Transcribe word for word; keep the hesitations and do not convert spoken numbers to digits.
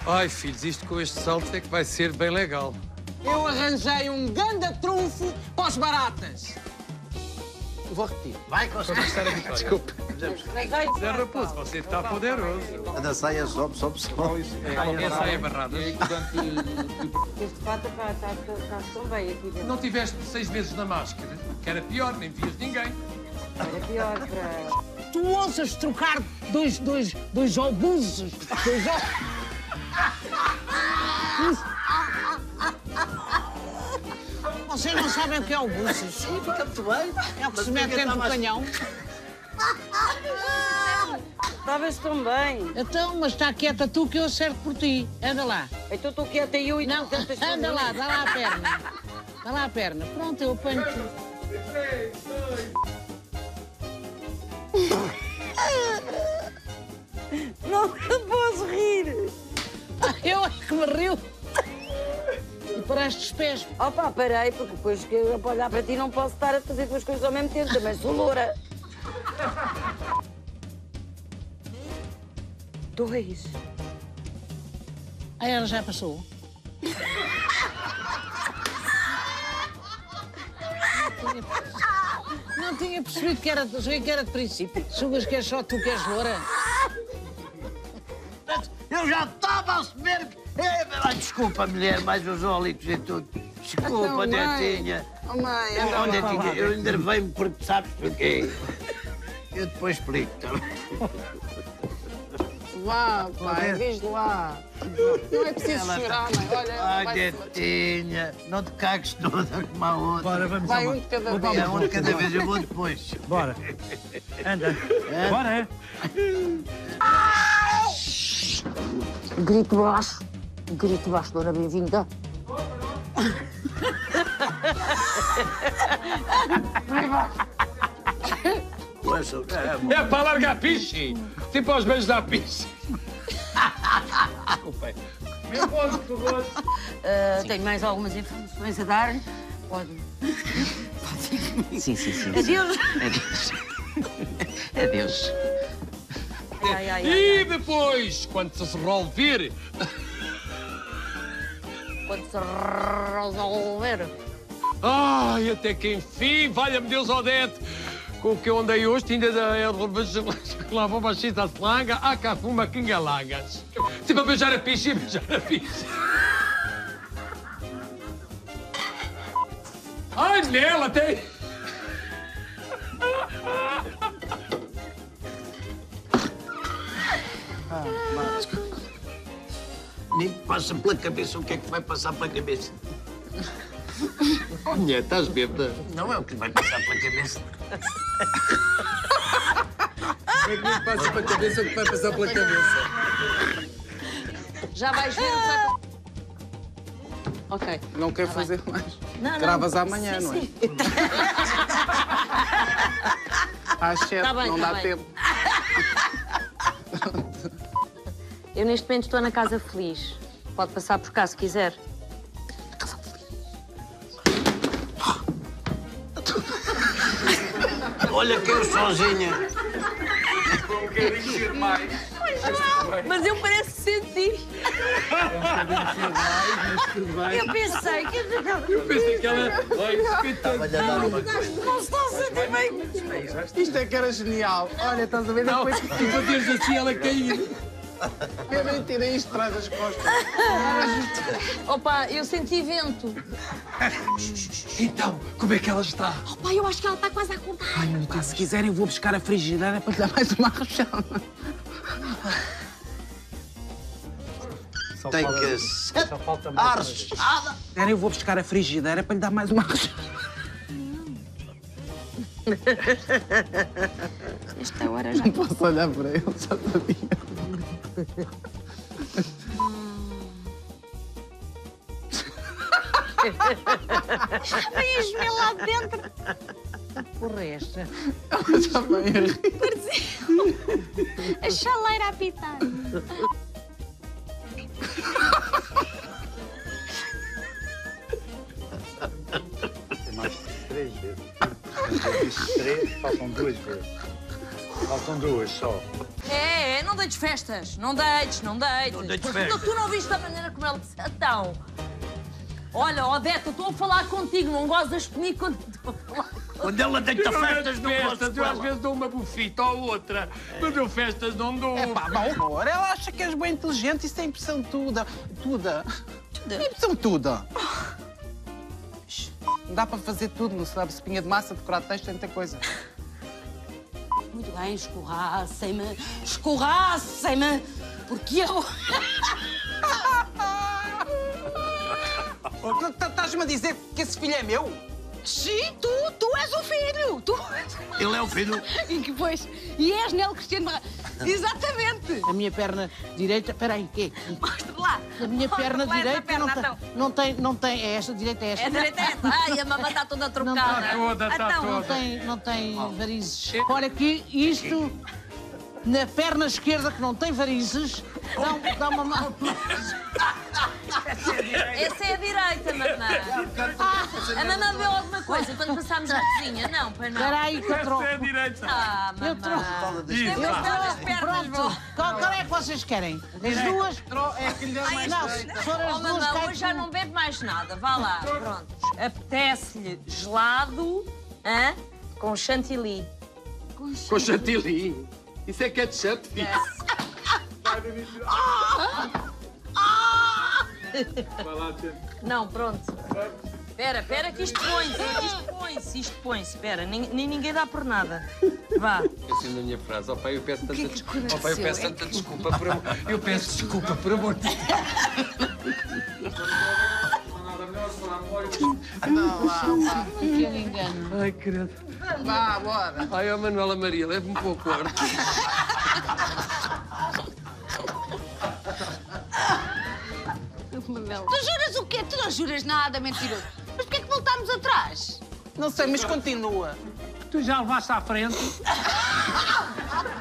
Ai, filhos, isto com este salto é que vai ser bem legal. Eu arranjei um ganda trunfo para os baratas. Vou repetir. Vai, consegue estar a vitória. Desculpe. Zé Raposo, você está poderoso. A saia sobe, sobe, sobe. É a saia barrada. Este fato está, está, está tão bem aqui dentro. Não tiveste seis meses na máscara, que era pior, nem vias ninguém. Era pior para... Tu ousas trocar dois, dois, dois obusos. Dois Vocês não sabem o que é obusos? Sim, fica muito bem. É o que se mete dentro do canhão. Estavas tão bem. Então, mas está quieta tu que eu acerto por ti. Anda lá. Então estou quieta eu e Não, tu tentas anda lá, fazer. dá lá a perna. Dá lá a perna. Pronto, eu apanho-te. Não posso rir. Eu é que me rio. E paraste os pés. Opa, parei, porque depois que eu para olhar para ti não posso estar a fazer duas coisas ao mesmo tempo. Também sou loura. Dois. Ah, ela já passou. Não tinha percebido que era, que era de princípio. Sugas que és só tu que és loura. Eu já estava a saber que... Ai, desculpa, mulher, mais os ólicos e tudo. Desculpa, Netinha. Oh, mãe, Eu, oh, Netinha, eu enervei-me porque sabes porquê. Eu depois explico também. Vá, pai, diz lá. Não é preciso Ela chorar, mãe. Olha, Ai, vai- Netinha, não te cagues toda como a outra. Bora, vamos vai lá. um de cada Vou vez. para É um de cada vez, eu vou depois. Bora. Anda. Bora. Grito baixo. Grito baixo, Loura, bem-vinda. Poxa, é, É para largar piche. Tipo aos beijos da piche. Desculpem. Meu povo, por favor. Uh, tenho mais algumas informações a dar. Pode. Pode. Sim, sim, sim. Adeus. Adeus. Adeus. Ai, ai, ai, E ai. depois, quando se resolver, Quando se resolver. ai, até que enfim, valha-me Deus, Odete, com o que eu andei hoje, ainda da lá vou baixar da slanga, há cá fuma quingalangas. Tipo a beijar a piche e beijar a piche. Ai, nela, tem... nem passa pela cabeça o que é que vai passar pela cabeça. Mulher, estás bêbada? Não é o que vai passar pela cabeça. Como é que me passa pela cabeça o que vai passar pela cabeça? Já vais ver o que vai... Ok. Não quer fazer mais. Não, não. Gravas amanhã, Sim, não é? sim. Às sete, Tá bem, não tá dá bem. tempo. Eu neste momento estou na Casa Feliz. Pode passar por cá se quiser. Olha que eu sozinha. Um bocadinho cedo mais. Mas eu parece sentir. Eu pensei que... Eu pensei que ela... Ai, coitado. Olha, dar uma coisa. Não estou a sentir bem. Isto é que era genial. Olha, estás a ver? Não, Depois tu fazeres assim ela cair. eu nem tirei isto atrás das costas. Opa, eu senti vento. Então, como é que ela está? Opa, eu acho que ela está quase a acordar. Pá, se quiserem, vou buscar a frigideira para lhe dar mais uma rachada. Tem que ser arrechada. Se quiserem, eu vou buscar a frigideira para lhe dar mais uma rachada. Esta hora já... Não posso olhar para ele, já sabia. Vem lá dentro. Porra, é esta. Ela já vai a rir. A chaleira a apitar. Mais três vezes. Eu disse três, faltam duas vezes. Faltam duas só. É, não deites festas. Não deites, não deites. Não deites festas. Tu, tu não viste a maneira como ele disse. Então, olha, Odete, eu estou a falar contigo, não gozas comigo quando estou a falar contigo. Quando ela deita Eu festas, não gosto festas, de eu às ela. vezes dou uma bufita ou outra, mas eu festas não dou. É pá, bom, amor, ela acha que és bem inteligente, isso tem impressão tuda. Tuda. Tem impressão tuda. Não dá para fazer tudo, não se dá espinha de massa, decorar texto, tanta coisa. Muito bem, escorrassem-me, escorrassem-me, porque eu... Estás-me a dizer que esse filho é meu? Sim, tu, tu és o filho. Tu... Ele é o filho. E que pois, e és Nelo Cristiano Barra. Exatamente. A minha perna direita... Espera aí, quê? Mostra lá. A minha perna Mostra lá essa direita não, perna, tem, não tem... Não tem... É esta, direita é esta. É direita essa. Ai, a mamãe está toda trocada. Está toda, está Então, Não toda. tem, não tem varizes. Olha aqui, isto... Na perna esquerda, que não tem varizes, dá, dá uma... ma- Essa é a direita, mamãe. A mamãe bebeu alguma coisa quando passámos na cozinha? Não, pois não. Espera aí que eu troco. Essa é a direita. Ah, mamãe. Eu troco. Diz, Eu vá. estou nas pernas, vou. Pronto. Qual, qual é que vocês querem? As duas? É que lhe deu mais Não, jeito. se for as Oh, duas, mamãe, cai hoje já tudo. não bebe mais nada. Vá lá, pronto. Apetece-lhe gelado, hã? Com chantilly. Com chantilly. Isso é ketchup, filho. Vai lá, tia. Não, pronto. Espera, espera que isto põe-se, isto põe-se, isto põe-se. Espera, nem, nem ninguém dá por nada. Vá. Assim na minha frase, ó pai, eu peço tanta que é que desculpa. Ó pai, eu peço tanta desculpa por amor. Eu peço desculpa por amor de Deus. Que engano. Ai, credo. Vá, bora. Ai, ó Manuela Maria, leve-me para o quarto. Tu juras o quê? Tu não juras nada, mentiroso. Mas porquê é que voltámos atrás? Não sei, mas continua. Tu já levaste à frente.